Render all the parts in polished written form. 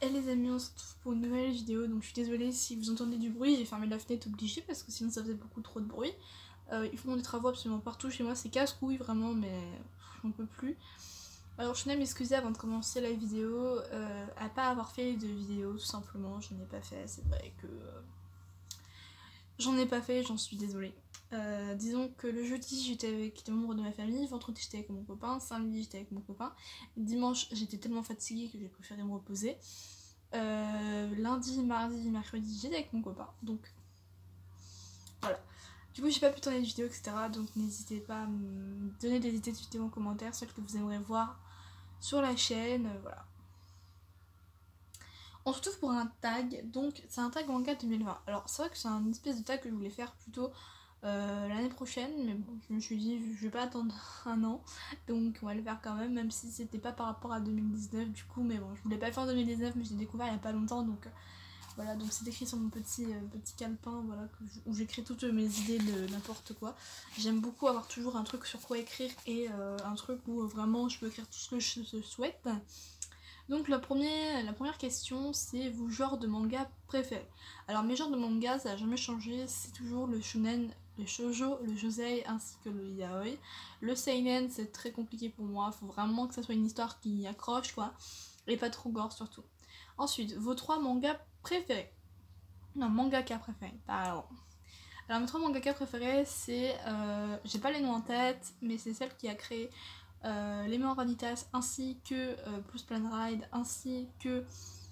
Et les amis, on se retrouve pour une nouvelle vidéo, donc je suis désolée si vous entendez du bruit, j'ai fermé la fenêtre obligée parce que sinon ça faisait beaucoup trop de bruit. Ils font des travaux absolument partout chez moi, c'est casse-couille vraiment, mais j'en peux plus. Alors je tenais à m'excuser avant de commencer la vidéo, à pas avoir fait de vidéo tout simplement, je n'ai pas fait, c'est vrai que j'en ai pas fait, j'en suis désolée. Disons que le jeudi j'étais avec des membres de ma famille, vendredi j'étais avec mon copain, samedi j'étais avec mon copain, dimanche j'étais tellement fatiguée que j'ai préféré me reposer. Lundi, mardi, mercredi j'étais avec mon copain, donc voilà. Du coup j'ai pas pu tourner de vidéo etc, donc n'hésitez pas à me donner des idées de vidéos en commentaire, celles que vous aimeriez voir sur la chaîne, voilà. On se retrouve pour un tag, donc c'est un tag manga 2020. Alors c'est vrai que c'est un espèce de tag que je voulais faire plutôt l'année prochaine, mais bon, je me suis dit je vais pas attendre un an, donc on va le faire quand même si c'était pas par rapport à 2019 du coup, mais bon, je voulais pas le faire en 2019, mais j'ai découvert il y a pas longtemps, donc voilà, donc c'est écrit sur mon petit calepin, voilà, où j'écris toutes mes idées de n'importe quoi. J'aime beaucoup avoir toujours un truc sur quoi écrire et un truc où vraiment je peux écrire tout ce que je souhaite. Donc la première question, c'est vos genres de manga préférés. Alors mes genres de manga, ça n'a jamais changé, c'est toujours le shonen, le shoujo, le josei ainsi que le yaoi. Le seinen, c'est très compliqué pour moi, faut vraiment que ça soit une histoire qui accroche quoi, et pas trop gore surtout. Ensuite, vos 3 mangas préférés. Non, mangaka préférés, pardon. Alors mes 3 mangaka préférés, c'est... j'ai pas les noms en tête, mais c'est celle qui a créé les Meurs Vanitas ainsi que Plus Plan Ride ainsi que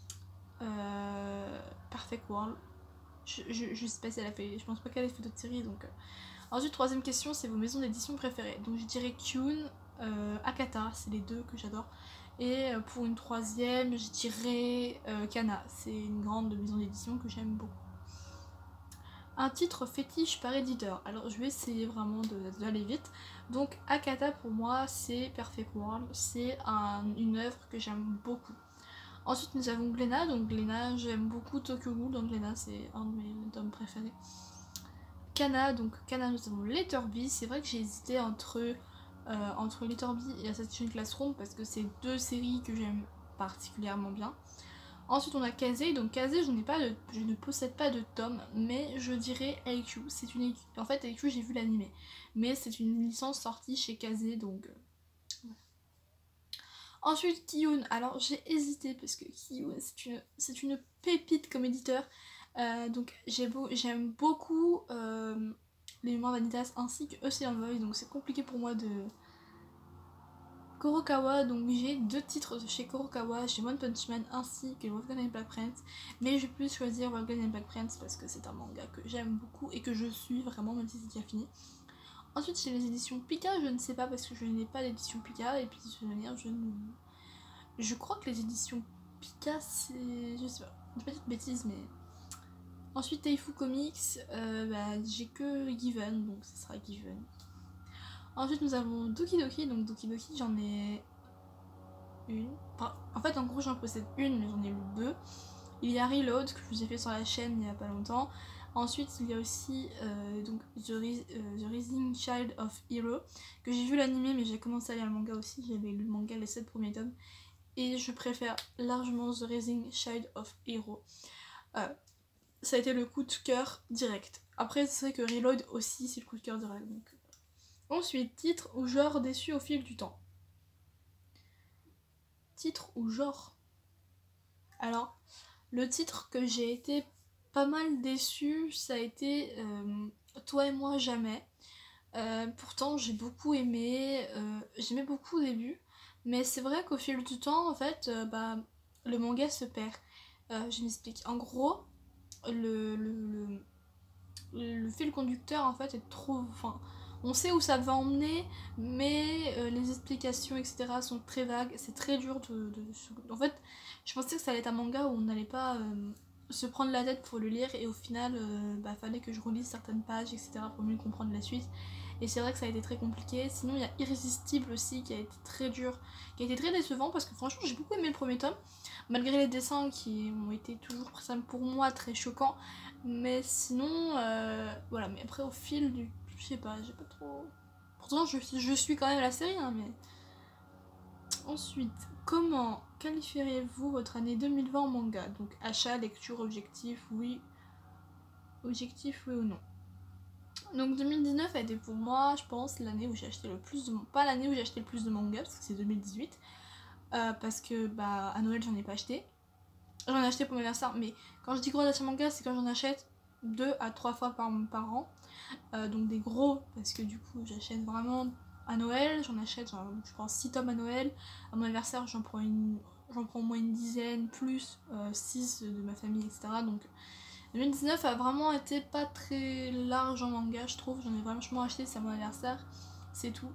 Perfect World. Je sais pas si elle a fait, je pense pas qu'elle ait fait d'autres séries donc. Ensuite, troisième question, c'est vos maisons d'édition préférées. Donc je dirais Kyun, Akata, c'est les deux que j'adore. Et pour une troisième, je dirais Kana, c'est une grande maison d'édition que j'aime beaucoup. Un titre fétiche par éditeur. Alors je vais essayer vraiment d'aller vite. Donc Akata pour moi c'est Perfect World, c'est une œuvre que j'aime beaucoup. Ensuite nous avons Glénat, donc Glénat j'aime beaucoup Tokyo Ghoul, donc Glénat c'est un de mes tomes préférés. Kana, donc Kana nous avons Letterby, c'est vrai que j'ai hésité entre Letterby et Assassin's Classroom parce que c'est deux séries que j'aime particulièrement bien. Ensuite on a Kaze, donc Kaze je ne possède pas de tome, mais je dirais LQ, c'est une... En fait LQ j'ai vu l'animé, mais c'est une licence sortie chez Kaze donc... Ensuite Kiyun, alors j'ai hésité parce que Kiyun c'est une pépite comme éditeur, donc j'aime beaucoup les Mémoires Vanitas ainsi que Ocean Voice, donc c'est compliqué pour moi de... Kurokawa, donc j'ai 2 titres de chez Kurokawa, j'ai One Punch Man ainsi que Wolfgang and Black Prince, mais je peux choisir Wolfgang and Black Prince parce que c'est un manga que j'aime beaucoup et que je suis vraiment même si c'est déjà fini. Ensuite chez les éditions Pika, je ne sais pas parce que je n'ai pas d'édition Pika et puis je crois que les éditions Pika c'est... je sais pas, je vais pas dire de bêtises mais... Ensuite Taifu Comics, j'ai que Given donc ce sera Given. Ensuite nous avons Doki Doki, donc Doki Doki j'en ai une. Enfin, en fait en gros j'en possède une mais j'en ai eu 2. Il y a Reload que je vous ai fait sur la chaîne il y a pas longtemps. Ensuite il y a aussi donc The Rising Child of Hero que j'ai vu l'animé mais j'ai commencé à lire le manga aussi. J'avais lu le manga les 7 premiers tomes. Et je préfère largement The Rising Child of Hero. Ça a été le coup de cœur direct. Après c'est vrai que Reload aussi c'est le coup de cœur direct donc... Ensuite, titre ou genre déçu au fil du temps. Titre ou genre. Alors, le titre que j'ai été pas mal déçue, ça a été Toi et moi jamais. Pourtant, j'ai beaucoup aimé, j'aimais beaucoup au début, mais c'est vrai qu'au fil du temps, en fait, le manga se perd. Je m'explique. En gros, le fil conducteur, en fait, est trop... Enfin, on sait où ça va emmener, mais les explications, etc. sont très vagues. C'est très dur En fait, je pensais que ça allait être un manga où on n'allait pas se prendre la tête pour le lire, et au final, fallait que je relise certaines pages, etc. pour mieux comprendre la suite. Et c'est vrai que ça a été très compliqué. Sinon, il y a Irrésistible aussi, qui a été très dur, qui a été très décevant, parce que franchement, j'ai beaucoup aimé le premier tome, malgré les dessins qui ont été toujours, pour moi, très choquants. Mais sinon, voilà. Mais après, au fil du... Je sais pas, j'ai pas trop... Pourtant, je suis quand même la série, hein, mais... Ensuite, comment qualifieriez-vous votre année 2020 en manga? Donc achat, lecture, objectif, oui. Objectif, oui ou non. Donc 2019 a été pour moi, je pense, l'année où j'ai acheté le plus de... Pas l'année où j'ai acheté le plus de mangas, parce que c'est 2018. Parce que bah à Noël j'en ai pas acheté. J'en ai acheté pour mon anniversaire, mais quand je dis gros achat manga, c'est quand j'en achète 2 à 3 fois par an. Donc des gros, parce que du coup j'achète vraiment à Noël, j'en achète genre, je prends 6 tomes à Noël. À mon anniversaire j'en prends au moins une dizaine, plus 6 de ma famille, etc. Donc 2019 a vraiment été pas très large en manga, je trouve. J'en ai vraiment acheté, c'est à mon anniversaire, c'est tout.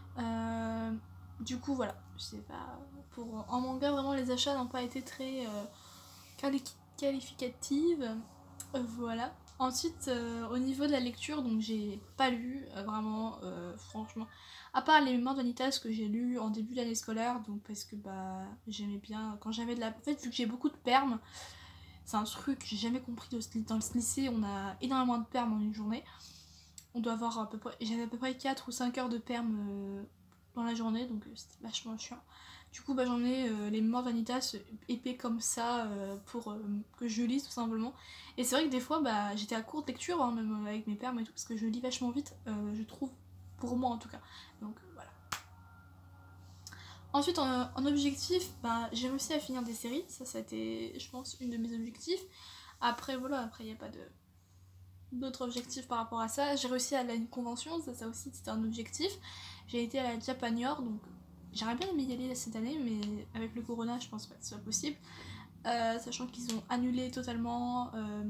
Du coup, voilà, je sais pas. En manga, vraiment, les achats n'ont pas été très qualificatives. Voilà. Ensuite, au niveau de la lecture, donc j'ai pas lu, vraiment, franchement. À part les Mémoires d'Anitas que j'ai lu en début d'année scolaire, donc parce que bah j'aimais bien quand j'avais de la. En fait, vu que j'ai beaucoup de permes, c'est un truc que j'ai jamais compris dans le lycée, on a énormément de permes en une journée. On doit avoir à peu près. J'avais à peu près 4 ou 5 heures de permes dans la journée, donc c'était vachement chiant. Du coup, bah, j'en ai les Mémoires d'Anitas épais comme ça pour que je lise tout simplement. Et c'est vrai que des fois, bah, j'étais à court de lecture, hein, même avec mes permes et tout, parce que je lis vachement vite, je trouve, pour moi en tout cas. Donc voilà. Ensuite, en objectif, bah, j'ai réussi à finir des séries. Ça a été, je pense, une de mes objectifs. Après, voilà, après, il n'y a pas d'autres objectifs par rapport à ça. J'ai réussi à aller à une convention, ça aussi, c'était un objectif. J'ai été à la Japanior, donc j'aurais bien aimé y aller cette année, mais avec le corona, je pense pas que ce soit possible. Sachant qu'ils ont annulé totalement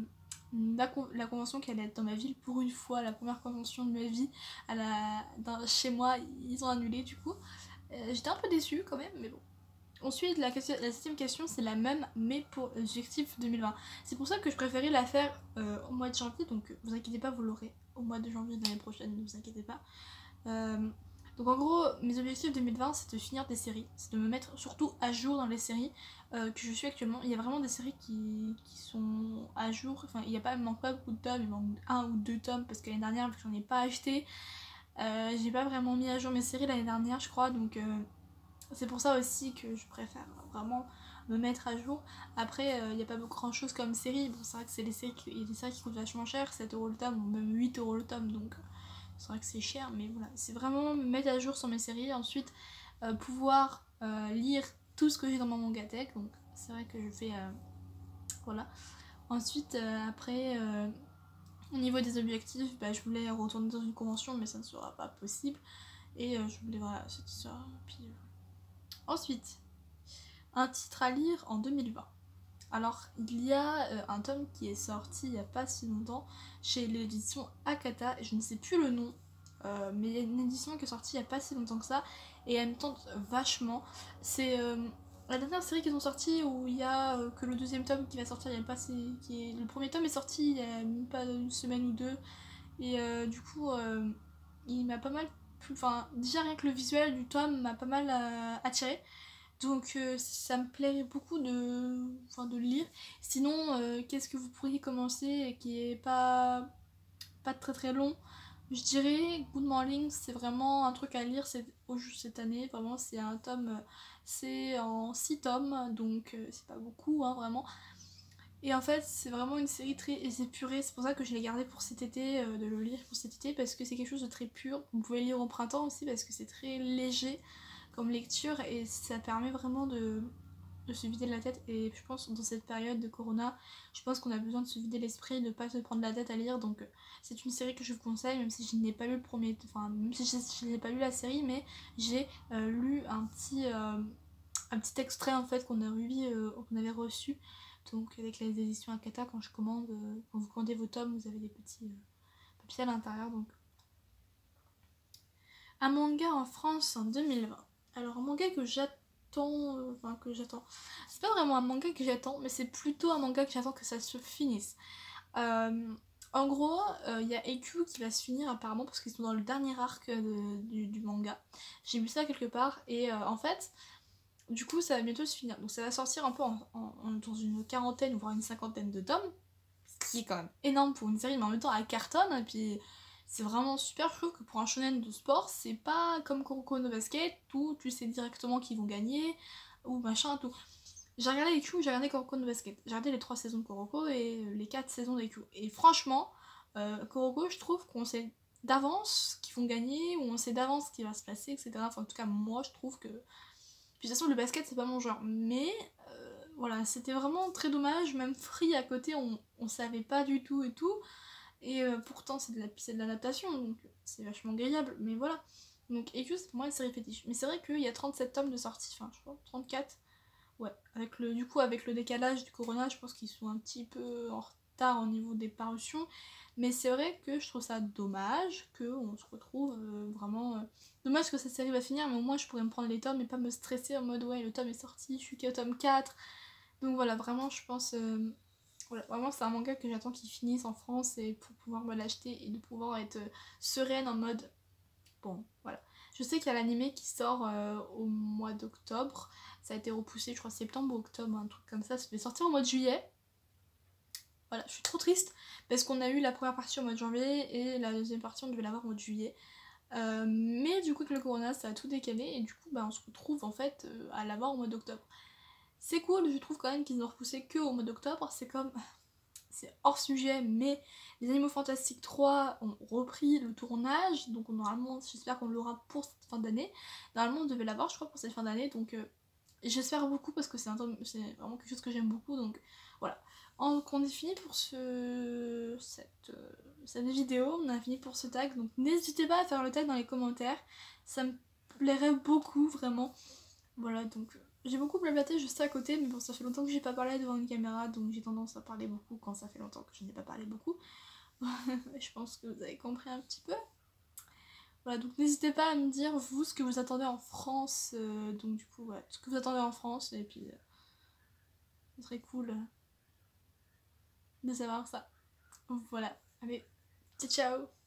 la convention qui allait être dans ma ville pour une fois, la première convention de ma vie chez moi, ils ont annulé du coup. J'étais un peu déçue quand même, mais bon. Ensuite, la 7ème question, c'est la même, mais pour l'objectif 2020. C'est pour ça que je préférais la faire au mois de janvier, donc vous inquiétez pas, vous l'aurez au mois de janvier de l'année prochaine, ne vous inquiétez pas. Donc en gros, mes objectifs 2020, c'est de finir des séries, c'est de me mettre surtout à jour dans les séries que je suis actuellement. Il y a vraiment des séries qui sont à jour, enfin il manque pas beaucoup de tomes, il manque 1 ou 2 tomes parce que l'année dernière, vu que j'en ai pas acheté, j'ai pas vraiment mis à jour mes séries l'année dernière, je crois, donc c'est pour ça aussi que je préfère vraiment me mettre à jour. Après, il n'y a pas grand chose comme série. Bon, c'est vrai que il y a des séries qui coûtent vachement cher, 7€ le tome ou même 8€ le tome, donc c'est vrai que c'est cher, mais voilà. C'est vraiment me mettre à jour sur mes séries. Ensuite, pouvoir lire tout ce que j'ai dans mon mangatech, donc c'est vrai que je fais. Voilà. Ensuite, après. Au niveau des objectifs, bah, je voulais retourner dans une convention, mais ça ne sera pas possible. Et je voulais, voilà, cette histoire. Puis, ensuite, un titre à lire en 2020. Alors, il y a un tome qui est sorti il n'y a pas si longtemps chez l'édition Akata, et je ne sais plus le nom, mais il y a une édition qui est sortie il n'y a pas si longtemps que ça, et elle me tente vachement. C'est la dernière série qu'ils ont sortie où il y a que le deuxième tome qui va sortir il y a pas le premier tome est sorti il y a même pas une semaine ou deux, et du coup, il m'a pas mal. Enfin, déjà rien que le visuel du tome m'a pas mal attiré. Donc ça me plairait beaucoup de lire. Sinon, qu'est-ce que vous pourriez commencer qui est pas très très long? Je dirais Good Morning, c'est vraiment un truc à lire cette année. Vraiment, c'est un tome, c'est en 6 tomes, donc c'est pas beaucoup, hein, vraiment. Et en fait, c'est vraiment une série très épurée. C'est pour ça que je l'ai gardé pour cet été, de le lire pour cet été, parce que c'est quelque chose de très pur. Vous pouvez lire au printemps aussi, parce que c'est très léger comme lecture et ça permet vraiment de se vider la tête. Et je pense dans cette période de corona, je pense qu'on a besoin de se vider l'esprit, de pas se prendre la tête à lire. Donc c'est une série que je vous conseille, même si je n'ai pas lu le premier, enfin même si je n'ai pas lu la série, mais j'ai lu un petit extrait en fait qu'on avait reçu. Donc avec les éditions Akata, quand quand vous commandez vos tomes, vous avez des petits papiers à l'intérieur. Donc un manga en France en 2020. Alors un manga que j'attends, c'est pas vraiment un manga que j'attends, mais c'est plutôt un manga que j'attends que ça se finisse. En gros, il y a EQ qui va se finir apparemment parce qu'ils sont dans le dernier arc du manga. J'ai vu ça quelque part et en fait, du coup, ça va bientôt se finir. Donc ça va sortir un peu dans une quarantaine, voire une cinquantaine de tomes, ce qui est quand même énorme pour une série, mais en même temps elle cartonne et puis c'est vraiment super. Je trouve que pour un shonen de sport, c'est pas comme Kuroko no Basket où tu sais directement qu'ils vont gagner. ou machin, tout. J'ai regardé EQ, j'ai regardé Kuroko no Basket. J'ai regardé les 3 saisons de Kuroko et les 4 saisons d'EQ. Et franchement, Kuroko, je trouve qu'on sait d'avance qu'ils vont gagner, ou on sait d'avance ce qui va se passer, etc. Enfin, en tout cas, moi, je trouve que... Puis de toute façon, le basket, c'est pas mon genre. Mais, voilà, c'était vraiment très dommage. Même Free à côté, on savait pas du tout et tout. Et pourtant, c'est de l'adaptation, donc c'est vachement grillable. Mais voilà. Donc EQ, c'est pour moi une série fétiche. Mais c'est vrai qu'il y a 37 tomes de sortie, enfin, je crois, 34. Ouais, du coup, avec le décalage du Corona, je pense qu'ils sont un petit peu en retard au niveau des parutions. Mais c'est vrai que je trouve ça dommage qu'on se retrouve vraiment. Dommage que cette série va finir, mais au moins je pourrais me prendre les tomes et pas me stresser en mode ouais, le tome est sorti, je suis qu'au tome 4. Donc voilà, vraiment, je pense. Voilà, vraiment, c'est un manga que j'attends qu'il finisse en France et pour pouvoir me l'acheter et de pouvoir être sereine en mode. Bon, voilà. Je sais qu'il y a l'animé qui sort au mois d'octobre. Ça a été repoussé, je crois, septembre ou octobre, un truc comme ça. Ça devait sortir au mois de juillet. Voilà, je suis trop triste parce qu'on a eu la première partie au mois de janvier et la deuxième partie, on devait l'avoir au mois de juillet. Mais du coup, avec le corona, ça a tout décalé et du coup, bah, on se retrouve en fait à l'avoir au mois d'octobre. C'est cool, je trouve quand même qu'ils ont repoussé que au mois d'octobre. C'est comme. C'est hors sujet, mais les Animaux Fantastiques 3 ont repris le tournage, donc normalement, j'espère qu'on l'aura pour cette fin d'année. Normalement, on devait l'avoir, je crois, pour cette fin d'année, donc j'espère beaucoup parce que c'est vraiment quelque chose que j'aime beaucoup, donc voilà. On est fini pour cette vidéo, on a fini pour ce tag, donc n'hésitez pas à faire le tag dans les commentaires, ça me plairait beaucoup, vraiment. Voilà, donc j'ai beaucoup blablaté juste à côté, mais bon, ça fait longtemps que j'ai pas parlé devant une caméra, donc j'ai tendance à parler beaucoup quand ça fait longtemps que je n'ai pas parlé beaucoup. Je pense que vous avez compris un petit peu. Voilà, donc n'hésitez pas à me dire, vous, ce que vous attendez en France. Donc du coup, voilà, ce que vous attendez en France, et puis ce serait cool de savoir ça. Voilà, allez, ciao ciao.